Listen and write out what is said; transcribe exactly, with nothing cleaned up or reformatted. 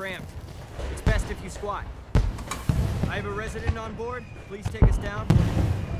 cramped. It's best if you squat. I have a resident on board. Please take us down.